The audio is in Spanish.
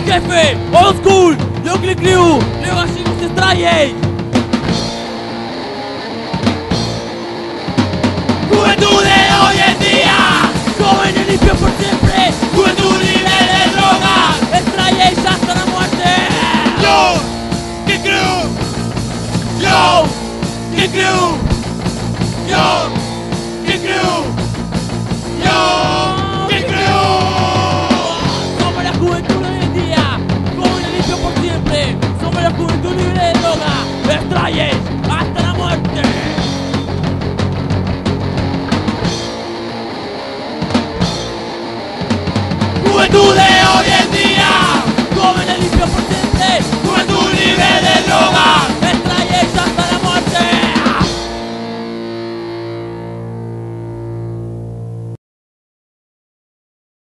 Jefe, Old School, Young Crew, Gallegos, extraida. Juventud de hoy en día, jóvenes limpios por siempre, juventud libre de droga, extraida hasta la muerte. Yo, ¿qué creo? Yo, ¿qué creo? Yo, ¿qué creo? Yo, ¿qué creo? Somos la juventud de hoy en día, jóvenes limpios por siempre, somos la juventud libre de droga, extraida hasta la muerte. Juventud de